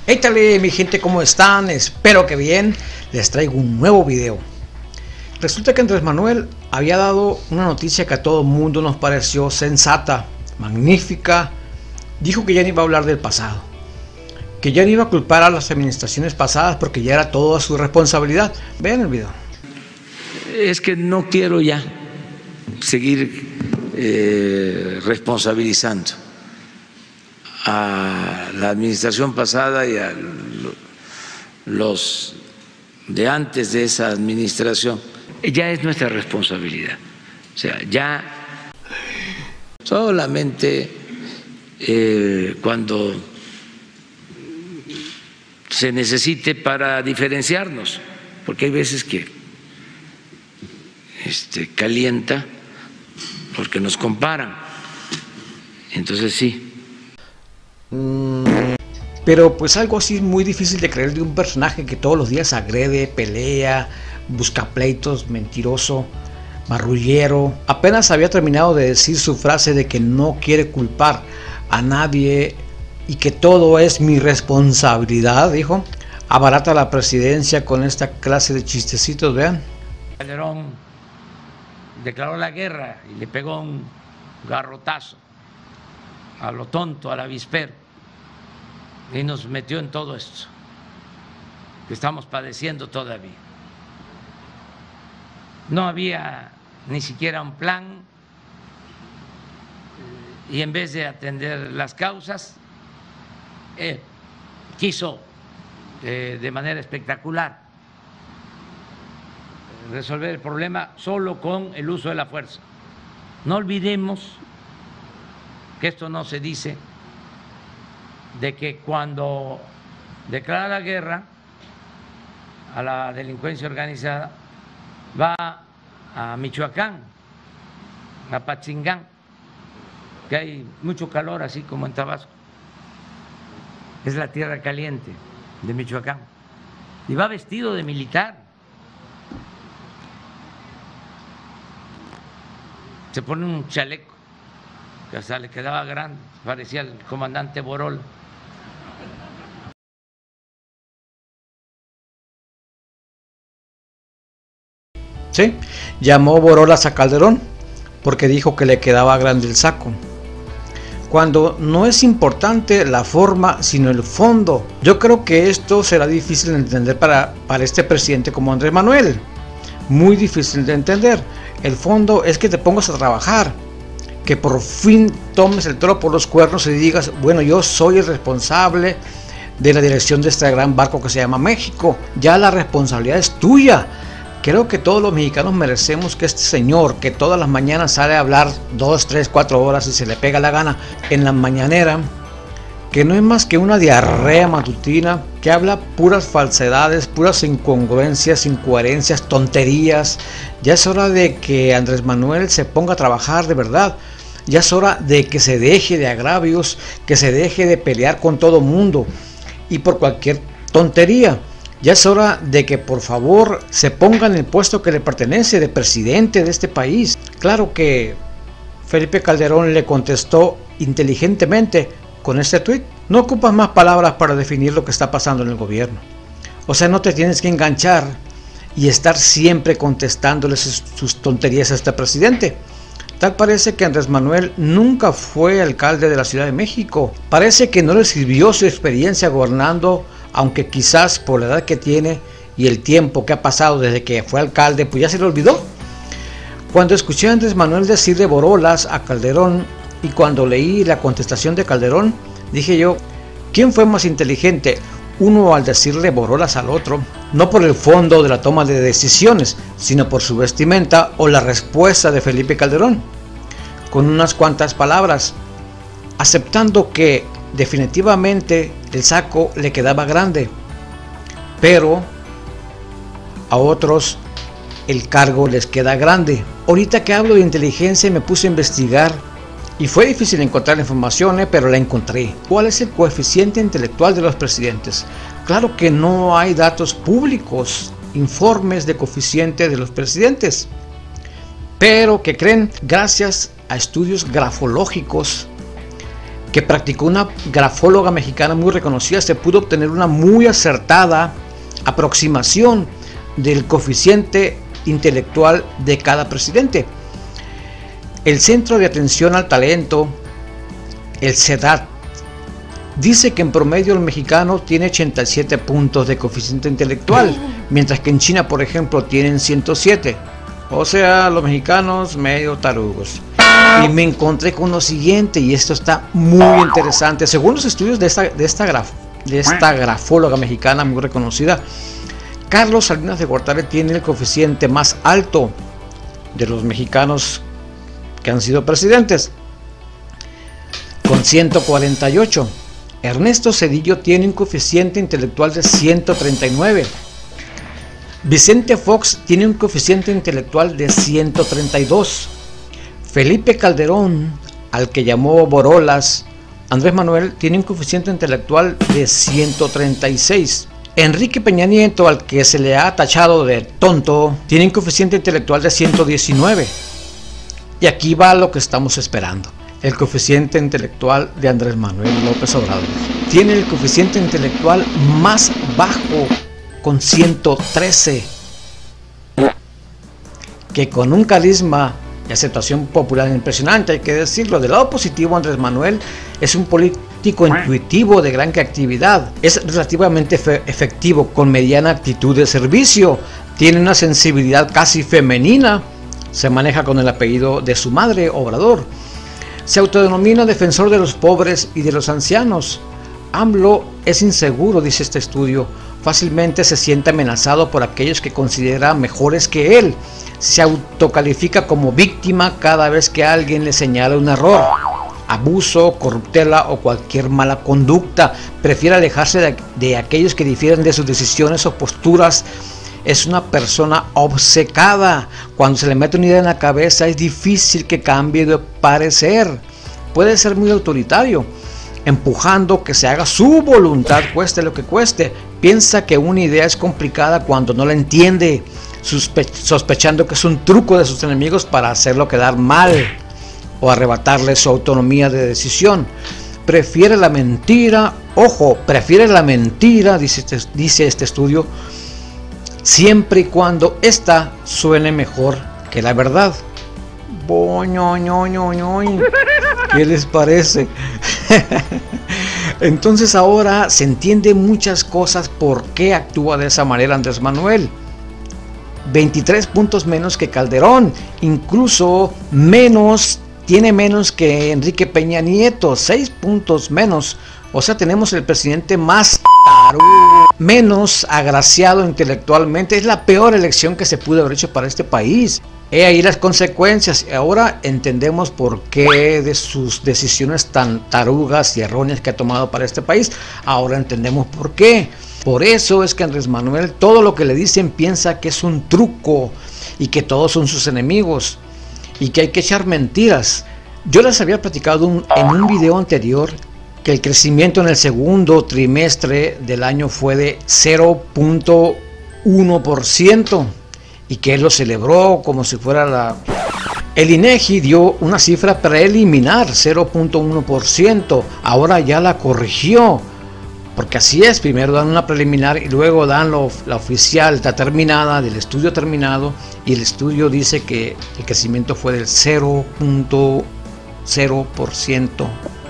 Échale mi gente, ¿cómo están? Espero que bien. Les traigo un nuevo video. Resulta que Andrés Manuel había dado una noticia que a todo el mundo nos pareció sensata, magnífica. Dijo que ya no iba a hablar del pasado, que ya no iba a culpar a las administraciones pasadas porque ya era toda su responsabilidad. Vean el video. Es que no quiero ya seguir responsabilizando a la administración pasada y a los de antes de esa administración. Ya es nuestra responsabilidad. O sea, ya solamente cuando se necesite para diferenciarnos, porque hay veces que calienta porque nos comparan. Entonces sí. Pero pues algo así es muy difícil de creer de un personaje que todos los días agrede, pelea, busca pleitos, mentiroso, marrullero. Apenas había terminado de decir su frase de que no quiere culpar a nadie y que todo es mi responsabilidad, dijo. Abarata la presidencia con esta clase de chistecitos, vean. Calderón declaró la guerra y le pegó un garrotazo a lo tonto, al avispero, y nos metió en todo esto que estamos padeciendo todavía. No había ni siquiera un plan y en vez de atender las causas, quiso de manera espectacular resolver el problema solo con el uso de la fuerza. No olvidemos que esto no se dice, de que cuando declara la guerra a la delincuencia organizada, va a Michoacán, a Patzingán, que hay mucho calor, así como en Tabasco. Es la tierra caliente de Michoacán. Y va vestido de militar. Se pone un chaleco que hasta le quedaba grande, parecía el comandante Borola. Sí, llamó Borolas a Calderón porque dijo que le quedaba grande el saco. Cuando no es importante la forma, sino el fondo. Yo creo que esto será difícil de entender para este presidente como Andrés Manuel. Muy difícil de entender. El fondo es que te pongas a trabajar, que por fin tomes el toro por los cuernos y digas, bueno, yo soy el responsable de la dirección de este gran barco que se llama México. Ya la responsabilidad es tuya. Creo que todos los mexicanos merecemos que este señor, que todas las mañanas sale a hablar 2, 3, 4 horas y se le pega la gana en la mañanera, que no es más que una diarrea matutina, que habla puras falsedades, puras incongruencias, incoherencias, tonterías. Ya es hora de que Andrés Manuel se ponga a trabajar de verdad. Ya es hora de que se deje de agravios, que se deje de pelear con todo mundo y por cualquier tontería. Ya es hora de que por favor se ponga en el puesto que le pertenece de presidente de este país. Claro que Felipe Calderón le contestó inteligentemente con este tuit. No ocupas más palabras para definir lo que está pasando en el gobierno. O sea, no te tienes que enganchar y estar siempre contestándole sus tonterías a este presidente. Tal parece que Andrés Manuel nunca fue alcalde de la Ciudad de México. Parece que no le sirvió su experiencia gobernando, aunque quizás por la edad que tiene y el tiempo que ha pasado desde que fue alcalde, pues ya se le olvidó. Cuando escuché a Andrés Manuel decirle Borolas a Calderón y cuando leí la contestación de Calderón, dije yo, ¿quién fue más inteligente? Uno al decirle Borolas al otro, no por el fondo de la toma de decisiones, sino por su vestimenta o la respuesta de Felipe Calderón, con unas cuantas palabras, aceptando que definitivamente el saco le quedaba grande, pero a otros el cargo les queda grande. Ahorita que hablo de inteligencia me puse a investigar y fue difícil encontrar la información, pero la encontré. ¿Cuál es el coeficiente intelectual de los presidentes? Claro que no hay datos públicos, informes de coeficiente de los presidentes, pero ¿qué creen? Gracias a estudios grafológicos que practicó una grafóloga mexicana muy reconocida, se pudo obtener una muy acertada aproximación del coeficiente intelectual de cada presidente. El Centro de Atención al Talento, el CEDAT, dice que en promedio el mexicano tiene 87 puntos de coeficiente intelectual, mientras que en China, por ejemplo, tienen 107. O sea, los mexicanos medio tarugos. Y me encontré con lo siguiente, y esto está muy interesante. Según los estudios de esta grafóloga mexicana muy reconocida, Carlos Salinas de Gortari tiene el coeficiente más alto de los mexicanos que han sido presidentes, con 148. Ernesto Zedillo tiene un coeficiente intelectual de 139. Vicente Fox tiene un coeficiente intelectual de 132. Felipe Calderón, al que llamó Borolas, Andrés Manuel, tiene un coeficiente intelectual de 136. Enrique Peña Nieto, al que se le ha tachado de tonto, tiene un coeficiente intelectual de 119. Y aquí va lo que estamos esperando. El coeficiente intelectual de Andrés Manuel López Obrador tiene el coeficiente intelectual más bajo, con 113, que con un carisma y aceptación popular impresionante, hay que decirlo. Del lado positivo, Andrés Manuel es un político intuitivo de gran creatividad, es relativamente efectivo, con mediana actitud de servicio, tiene una sensibilidad casi femenina, se maneja con el apellido de su madre, Obrador, se autodenomina defensor de los pobres y de los ancianos. AMLO es inseguro, dice este estudio, fácilmente se siente amenazado por aquellos que considera mejores que él, se autocalifica como víctima cada vez que alguien le señala un error, abuso, corruptela o cualquier mala conducta, prefiere alejarse de aquellos que difieren de sus decisiones o posturas. Es una persona obcecada. Cuando se le mete una idea en la cabeza es difícil que cambie de parecer. Puede ser muy autoritario, empujando que se haga su voluntad, cueste lo que cueste. Piensa que una idea es complicada cuando no la entiende, sospechando que es un truco de sus enemigos para hacerlo quedar mal o arrebatarle su autonomía de decisión. Prefiere la mentira, ojo, prefiere la mentira, dice este estudio, siempre y cuando ésta suene mejor que la verdad. ¿Qué les parece? Entonces ahora se entiende muchas cosas por qué actúa de esa manera Andrés Manuel. 23 puntos menos que Calderón, incluso menos, tiene menos que Enrique Peña Nieto, 6 puntos menos. O sea, tenemos el presidente más menos agraciado intelectualmente. Es la peor elección que se pudo haber hecho para este país. He ahí las consecuencias. Ahora entendemos por qué de sus decisiones tan tarugas y erróneas que ha tomado para este país. Ahora entendemos por qué. Por eso es que Andrés Manuel, todo lo que le dicen, piensa que es un truco y que todos son sus enemigos y que hay que echar mentiras. Yo les había platicado en un video anterior que el crecimiento en el segundo trimestre del año fue de 0.1% y que él lo celebró como si fuera El INEGI dio una cifra preliminar, 0.1%, ahora ya la corrigió, porque así es, primero dan una preliminar y luego dan la oficial, la terminada, del estudio terminado, y el estudio dice que el crecimiento fue del 0.0%.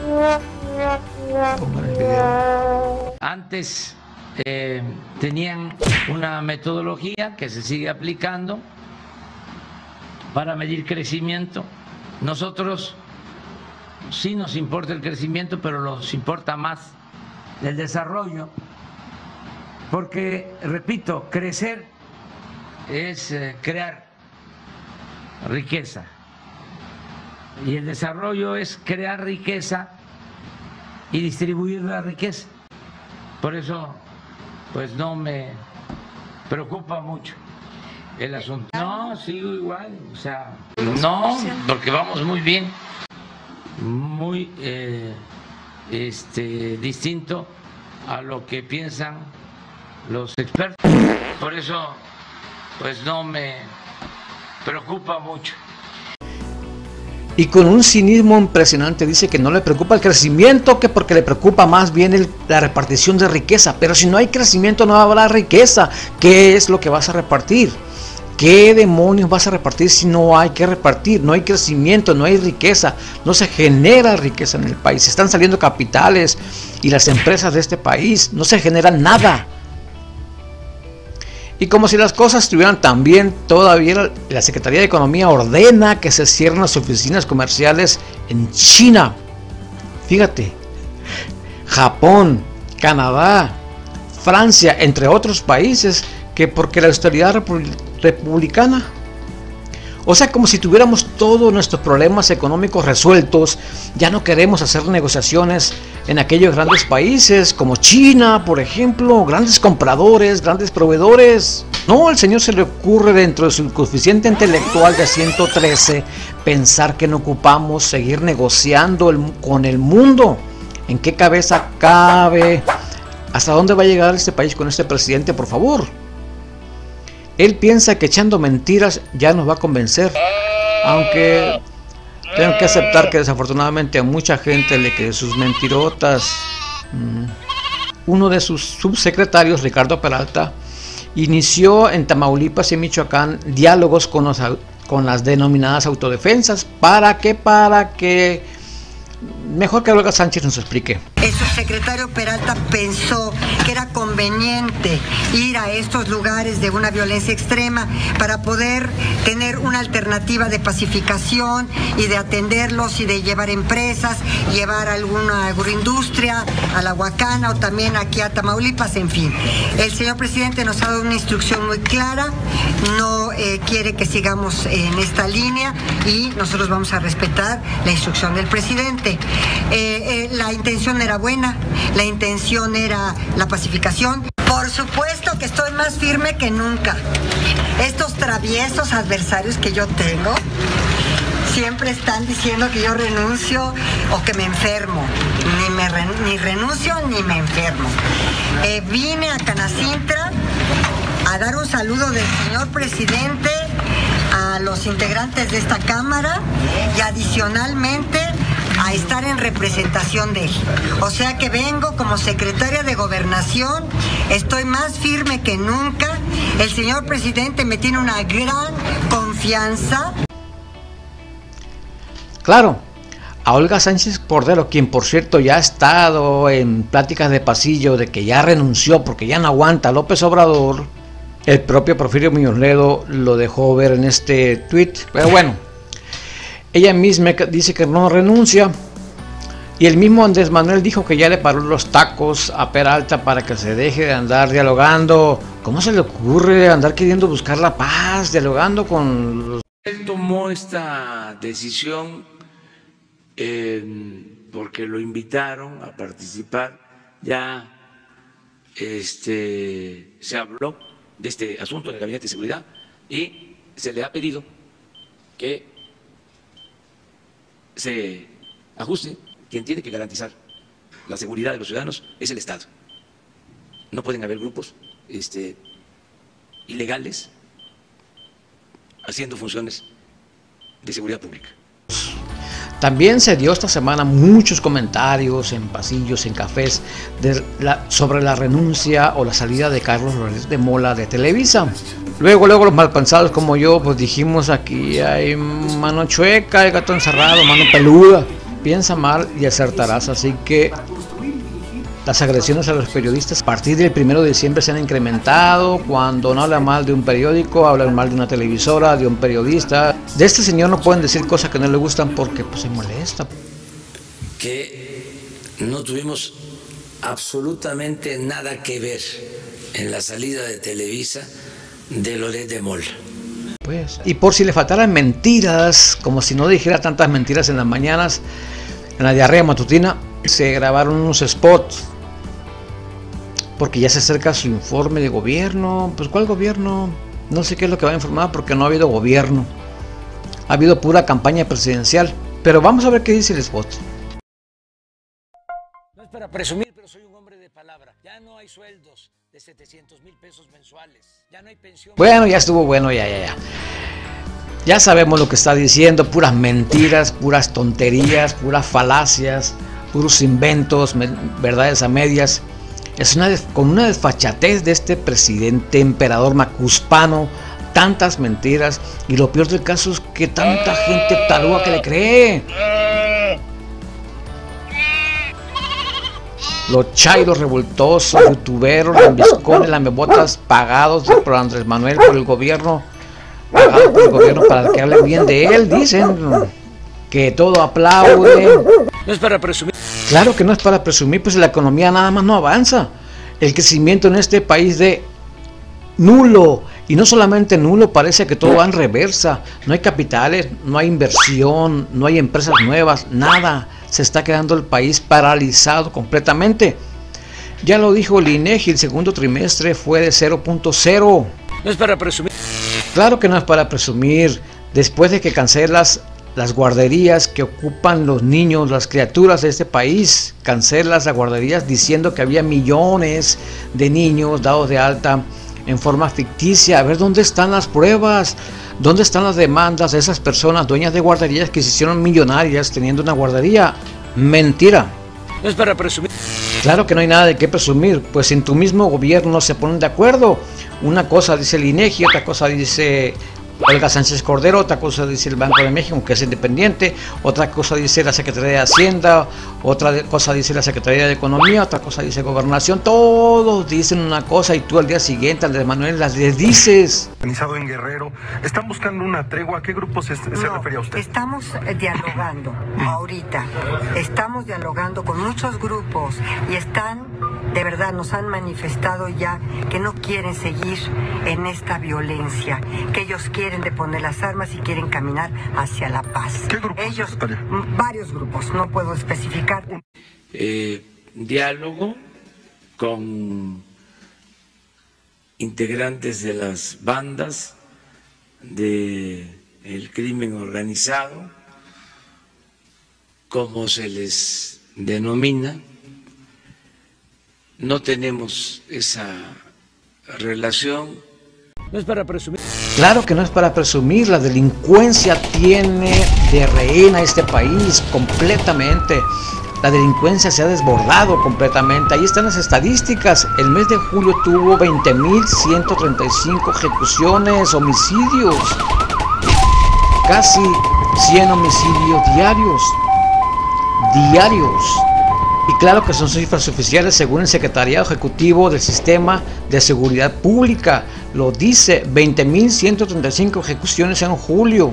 Pongan el video. Antes tenían una metodología que se sigue aplicando para medir crecimiento. Nosotros sí nos importa el crecimiento, pero nos importa más el desarrollo, porque, repito, crecer es crear riqueza y el desarrollo es crear riqueza y distribuir la riqueza. Por eso, pues no me preocupa mucho el asunto. No, sigo igual, o sea, no, porque vamos muy bien, muy distinto a lo que piensan los expertos. Por eso, pues no me preocupa mucho. Y con un cinismo impresionante dice que no le preocupa el crecimiento, que porque le preocupa más bien la repartición de riqueza. Pero si no hay crecimiento no habrá riqueza. ¿Qué es lo que vas a repartir? ¿Qué demonios vas a repartir si no hay que repartir? No hay crecimiento, no hay riqueza, no se genera riqueza en el país. Están saliendo capitales y las empresas de este país, no se genera nada. Y como si las cosas estuvieran tan bien, todavía la Secretaría de Economía ordena que se cierren las oficinas comerciales en China. Fíjate, Japón, Canadá, Francia, entre otros países, que porque la austeridad republicana. O sea, como si tuviéramos todos nuestros problemas económicos resueltos, ya no queremos hacer negociaciones en aquellos grandes países como China, por ejemplo, grandes compradores, grandes proveedores. No, al señor se le ocurre dentro de su coeficiente intelectual de 113 pensar que no ocupamos seguir negociando con el mundo. ¿En qué cabeza cabe? ¿Hasta dónde va a llegar este país con este presidente, por favor? Él piensa que echando mentiras ya nos va a convencer, aunque tengo que aceptar que desafortunadamente a mucha gente le cree sus mentirotas. Uno de sus subsecretarios, Ricardo Peralta, inició en Tamaulipas y Michoacán diálogos con las denominadas autodefensas. ¿Para qué? Mejor que Olga Sánchez nos explique. El subsecretario Peralta pensó que era conveniente ir a estos lugares de una violencia extrema para poder tener una alternativa de pacificación y de atenderlos y de llevar empresas, llevar alguna agroindustria a la Huacana o también aquí a Tamaulipas, en fin. El señor presidente nos ha dado una instrucción muy clara, no quiere que sigamos en esta línea y nosotros vamos a respetar la instrucción del presidente. La intención era buena, la intención era la pacificación. Por supuesto que estoy más firme que nunca. Estos traviesos adversarios que yo tengo siempre están diciendo que yo renuncio o que me enfermo. Ni renuncio ni me enfermo. Vine a Canacintra a dar un saludo del señor presidente a los integrantes de esta Cámara y adicionalmente a estar en representación de él. O sea que vengo como secretaria de Gobernación, estoy más firme que nunca. El señor presidente me tiene una gran confianza. Claro, a Olga Sánchez Cordero, quien por cierto ya ha estado en pláticas de pasillo de que ya renunció porque ya no aguanta a López Obrador, el propio Porfirio Muñoz Ledo lo dejó ver en este tweet. Pero bueno, ella misma dice que no renuncia. Y el mismo Andrés Manuel dijo que ya le paró los tacos a Peralta para que se deje de andar dialogando. ¿Cómo se le ocurre andar queriendo buscar la paz, dialogando con los... Él tomó esta decisión porque lo invitaron a participar. Ya se habló de este asunto en el Gabinete de Seguridad y se le ha pedido que se ajuste. Quien tiene que garantizar la seguridad de los ciudadanos es el Estado. No pueden haber grupos ilegales haciendo funciones de seguridad pública. También se dio esta semana muchos comentarios en pasillos, en cafés, sobre la renuncia o la salida de Carlos Loret de Mola de Televisa. Luego los malpensados como yo, pues dijimos aquí hay mano chueca, hay gato encerrado, mano peluda. Piensa mal y acertarás, así que las agresiones a los periodistas a partir del 1 de diciembre se han incrementado. Cuando no hablan mal de un periódico, hablan mal de una televisora, de un periodista. De este señor no pueden decir cosas que no le gustan porque pues se molesta. Que no tuvimos absolutamente nada que ver en la salida de Televisa de Loret de Mola. Pues, y por si le faltaran mentiras, como si no dijera tantas mentiras en las mañanas, en la diarrea matutina, se grabaron unos spots, porque ya se acerca su informe de gobierno. Pues ¿cuál gobierno? No sé qué es lo que va a informar porque no ha habido gobierno. Ha habido pura campaña presidencial. Pero vamos a ver qué dice el spot. No es para presumir, pero soy un hombre de palabra. Ya no hay sueldos de 700,000 pesos mensuales. Ya no hay pensión. Bueno, ya estuvo bueno, ya. Ya sabemos lo que está diciendo, puras mentiras, puras tonterías, puras falacias, puros inventos, verdades a medias. Es con una desfachatez de este presidente emperador macuspano, tantas mentiras, y lo peor del caso es que tanta gente taruga que le cree. Los chairos revoltosos, youtuberos, lambiscones, lamebotas pagados por Andrés Manuel, por el gobierno, pagados por el gobierno para que hable bien de él, dicen que todo aplaude. No es para presumir. Claro que no es para presumir, pues la economía nada más no avanza. El crecimiento en este país de nulo, y no solamente nulo, parece que todo va en reversa. No hay capitales, no hay inversión, no hay empresas nuevas, nada. Se está quedando el país paralizado completamente. Ya lo dijo el INEGI, el segundo trimestre fue de 0.0. No es para presumir. Claro que no es para presumir. Después de que cancelas las guarderías que ocupan los niños, las criaturas de este país, cancelas las guarderías diciendo que había millones de niños dados de alta en forma ficticia. A ver, ¿dónde están las pruebas? ¿Dónde están las demandas de esas personas, dueñas de guarderías, que se hicieron millonarias teniendo una guardería? Mentira. No es para presumir. Claro que no hay nada de qué presumir, pues en tu mismo gobierno se ponen de acuerdo. Una cosa dice el INEGI, otra cosa dice Olga Sánchez Cordero, otra cosa dice el Banco de México, que es independiente, otra cosa dice la Secretaría de Hacienda, otra cosa dice la Secretaría de Economía, otra cosa dice Gobernación. Todos dicen una cosa y tú al día siguiente, Andrés Manuel, las dices. Organizado en Guerrero, ¿están buscando una tregua? ¿A qué grupo se refería usted? Estamos dialogando ahorita, estamos dialogando con muchos grupos y de verdad nos han manifestado ya que no quieren seguir en esta violencia, que ellos quieren deponer las armas y quieren caminar hacia la paz. ¿Qué grupos, secretaria? Varios grupos, no puedo especificar. Diálogo con integrantes de las bandas del crimen organizado, como se les denomina. No tenemos esa relación. No es para presumir. Claro que no es para presumir. La delincuencia tiene de rehén a este país completamente. La delincuencia se ha desbordado completamente. Ahí están las estadísticas. El mes de julio tuvo 20.135 ejecuciones, homicidios. Casi 100 homicidios diarios. Y claro que son cifras oficiales según el Secretariado Ejecutivo del Sistema de Seguridad Pública. Lo dice, 20.135 ejecuciones en julio.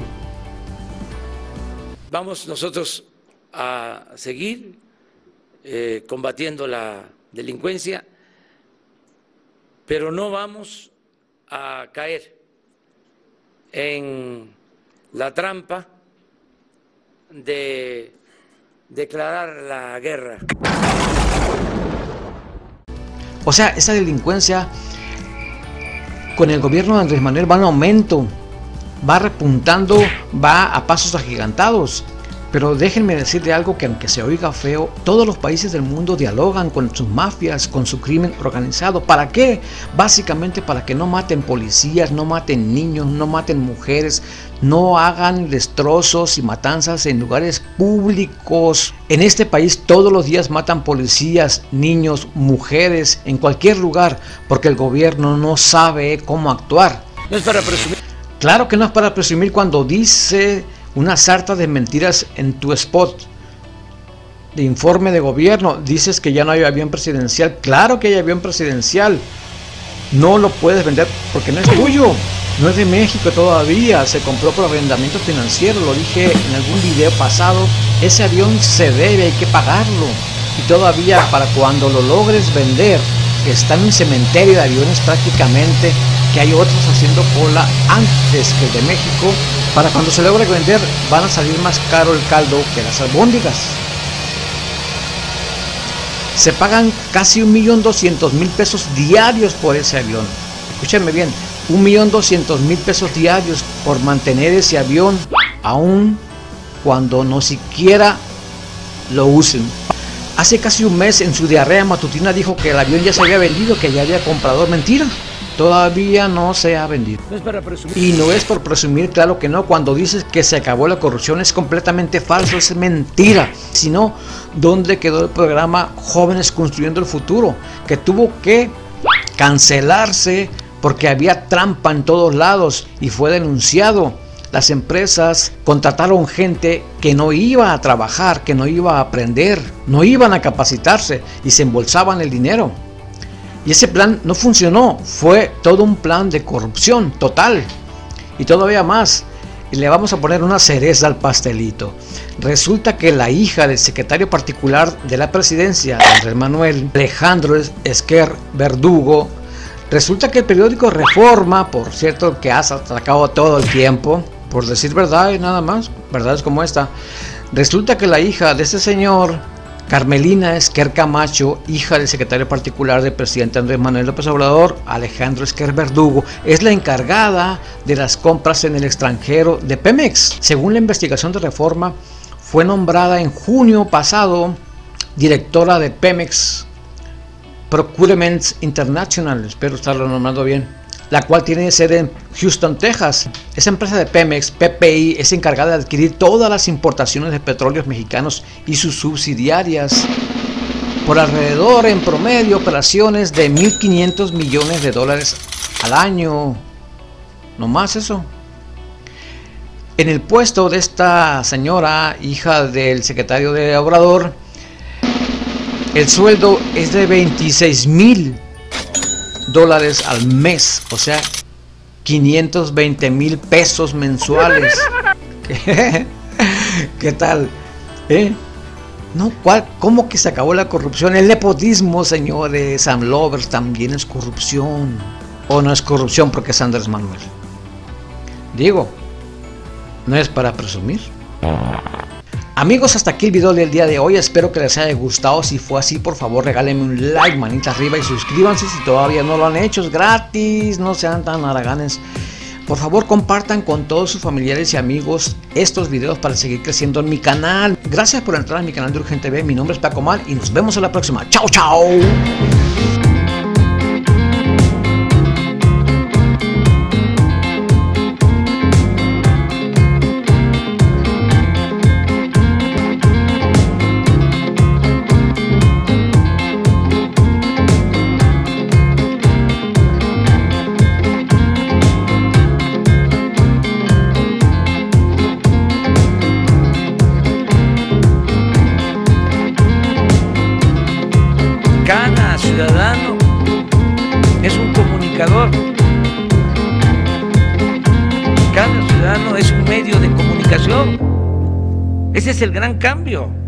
Vamos nosotros a seguir combatiendo la delincuencia, pero no vamos a caer en la trampa de declarar la guerra. O sea, esa delincuencia con el gobierno de Andrés Manuel va en aumento, va repuntando, va a pasos agigantados. Pero déjenme decirle algo que aunque se oiga feo, todos los países del mundo dialogan con sus mafias, con su crimen organizado. ¿Para qué? Básicamente para que no maten policías, no maten niños, no maten mujeres, no hagan destrozos y matanzas en lugares públicos. En este país todos los días matan policías, niños, mujeres, en cualquier lugar, porque el gobierno no sabe cómo actuar. No es para presumir. Claro que no es para presumir cuando dice una sarta de mentiras en tu spot de informe de gobierno. Dices que ya no hay avión presidencial. Claro que hay avión presidencial. No lo puedes vender porque no es tuyo. No es de México todavía. Se compró por arrendamiento financiero. Lo dije en algún video pasado. Ese avión se debe, hay que pagarlo. Y todavía para cuando lo logres vender, está en un cementerio de aviones prácticamente, que hay otros haciendo cola antes que el de México. Para cuando se logre vender van a salir más caro el caldo que las albóndigas. Se pagan casi 1.200.000 pesos diarios por ese avión. Escúchenme bien, 1.200.000 pesos diarios por mantener ese avión, aun cuando no siquiera lo usen. Hace casi un mes en su diarrea matutina dijo que el avión ya se había vendido, que ya había comprador. Mentira. todavía no se ha vendido. No es para presumir. Y no es por presumir, claro que no. Cuando dices que se acabó la corrupción es completamente falso, es mentira. Sino, ¿dónde quedó el programa Jóvenes Construyendo el Futuro? Que tuvo que cancelarse porque había trampa en todos lados y fue denunciado. Las empresas contrataron gente que no iba a trabajar, que no iba a aprender, no iban a capacitarse y se embolsaban el dinero. Y ese plan no funcionó, fue todo un plan de corrupción total. Y todavía más, y le vamos a poner una cereza al pastelito. Resulta que la hija del secretario particular de la presidencia, Andrés Manuel, Alejandro Esquer Verdugo, resulta que el periódico Reforma, por cierto que ha atacado todo el tiempo, por decir verdad y nada más, verdades como esta, resulta que la hija de este señor, Carmelina Esquer Camacho, hija del secretario particular del presidente Andrés Manuel López Obrador, Alejandro Esquer Verdugo, es la encargada de las compras en el extranjero de Pemex. Según la investigación de Reforma, fue nombrada en junio pasado directora de Pemex Procurement International, espero estarlo nombrando bien, la cual tiene sede en Houston, Texas. Esa empresa de Pemex, PPI, es encargada de adquirir todas las importaciones de petróleos mexicanos y sus subsidiarias por alrededor, en promedio, operaciones de 1.500 millones de dólares al año. No más eso. En el puesto de esta señora, hija del secretario de Obrador, el sueldo es de $26,000 al mes, o sea, 520,000 pesos mensuales. ¿Qué tal? No, ¿cómo que se acabó la corrupción? El nepotismo, señores, Sam Lovers, también es corrupción. ¿O no es corrupción porque es Andrés Manuel? Digo, no es para presumir. Amigos, hasta aquí el video del día de hoy, espero que les haya gustado. Si fue así, por favor regálenme un like, manita arriba, y suscríbanse si todavía no lo han hecho, es gratis, no sean tan haraganes. Por favor, compartan con todos sus familiares y amigos estos videos para seguir creciendo en mi canal. Gracias por entrar a mi canal de Urgente TV, mi nombre es Paco Mal y nos vemos en la próxima. ¡Chao, chao! Cada ciudadano es un comunicador. Cada ciudadano es un medio de comunicación. Ese es el gran cambio.